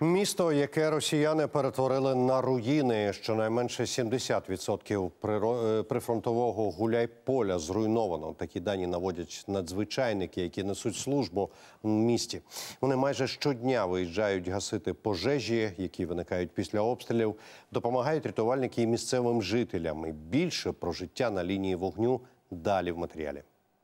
Місто, яке росіяни перетворили на руїни, щонайменше 70% прифронтового Гуляйполя зруйновано. Такі дані наводять надзвичайники, які несуть службу в місті. Вони майже щодня виїжджають гасити пожежі, які виникають після обстрілів, допомагають рятувальники і місцевим жителям. І більше про життя на лінії вогню далі в матеріалі.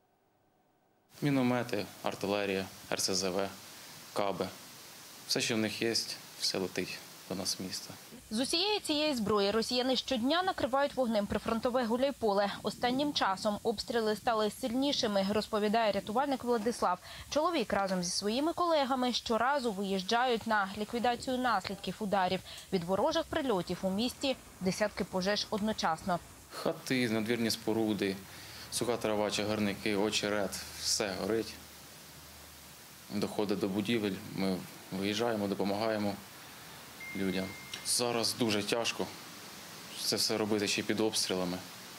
Міномети, артилерія, РСЗВ, каби. Все, що в них є, все летить до нас в місто. З усієї цієї зброї росіяни щодня накривають вогнем прифронтове Гуляйполе. Останнім часом обстріли стали сильнішими, розповідає рятувальник Владислав. Чоловік разом зі своїми колегами щоразу виїжджають на ліквідацію наслідків ударів. Від ворожих прильотів у місті десятки пожеж одночасно. Хати, надвірні споруди, суха трава, чагарники, очерет – все горить. Доходить до будівель, ми виїжджаємо, допомагаємо людям. Зараз дуже тяжко це все робити ще під обстрілами.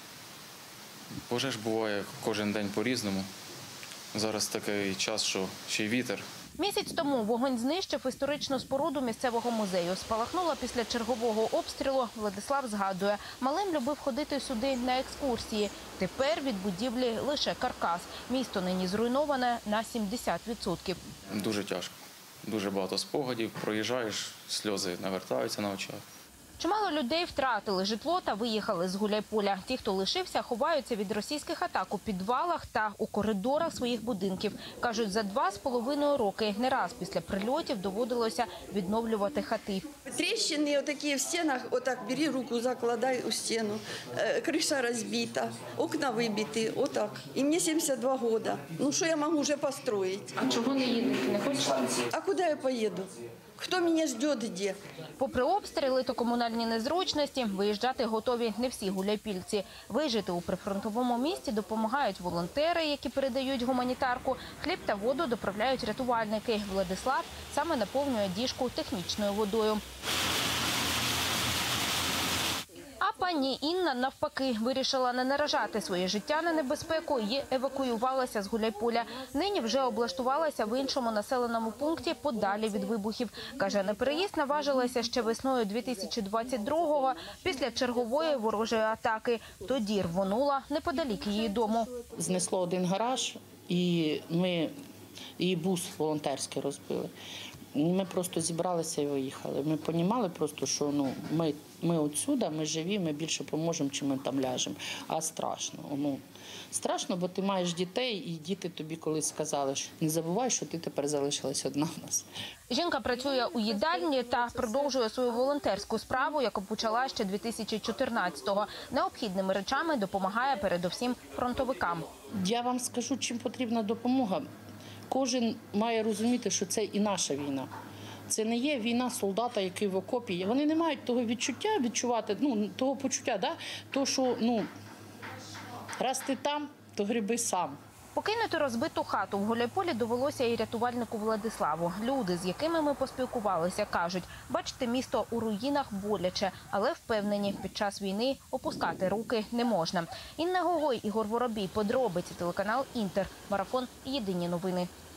Пожеж буває кожен день по-різному. Зараз такий час, що ще й вітер. Місяць тому вогонь знищив історичну споруду місцевого музею. Спалахнула після чергового обстрілу. Владислав згадує, малим любив ходити сюди на екскурсії. Тепер від будівлі лише каркас. Місто нині зруйноване на 70%. Дуже тяжко. Дуже багато спогадів. Проїжджаєш, сльози навертаються на очах. Чимало людей втратили житло та виїхали з Гуляйполя. Ті, хто лишився, ховаються від російських атак у підвалах та у коридорах своїх будинків. Кажуть, за 2,5 роки не раз після прильотів доводилося відновлювати хати. Тріщини отакі в стінах, отак бери руку, закладай у стіну, криша розбита, окна вибиті, отак. І мені 72 роки. Ну що я можу вже построїти? А чого не їдете? Не хочете? А куди я поїду? Хто мене жде де? Попри обстріли та комунальні незручності, виїжджати готові не всі гуляйпільці. Вижити у прифронтовому місті допомагають волонтери, які передають гуманітарку. Хліб та воду доправляють рятувальники. Владислав саме наповнює діжку технічною водою. А пані Інна, навпаки, вирішила не наражати своє життя на небезпеку і евакуювалася з Гуляйполя. Нині вже облаштувалася в іншому населеному пункті подалі від вибухів. Каже, на переїзд наважилася ще весною 2022-го після чергової ворожої атаки. Тоді рвонула неподалік її дому. Знесло один гараж і бус волонтерський розбили. Ми просто зібралися і виїхали. Ми розуміли просто, що ми отсюди, ми живі, ми більше поможемо, чим ми там ляжемо. А страшно. Страшно, бо ти маєш дітей, і діти тобі колись сказали, що не забувай, що ти тепер залишилась одна в нас. Жінка працює у їдальні та продовжує свою волонтерську справу, яку почала ще 2014-го. Необхідними речами допомагає передусім фронтовикам. Я вам скажу, чим потрібна допомога. Кожен має розуміти, що це і наша війна. Це не є війна солдата, який в окопі. Вони не мають того відчувати, того почуття, то, що раз ти там, то гриби сам. Покинути розбиту хату в Гуляйполі довелося і рятувальнику Владиславу. Люди, з якими ми поспілкувалися, кажуть, бачити місто у руїнах боляче, але впевнені, під час війни опускати руки не можна. Інна Гогой, Ігор Воробій, подробиці, телеканал «Інтер», марафон «Єдині новини».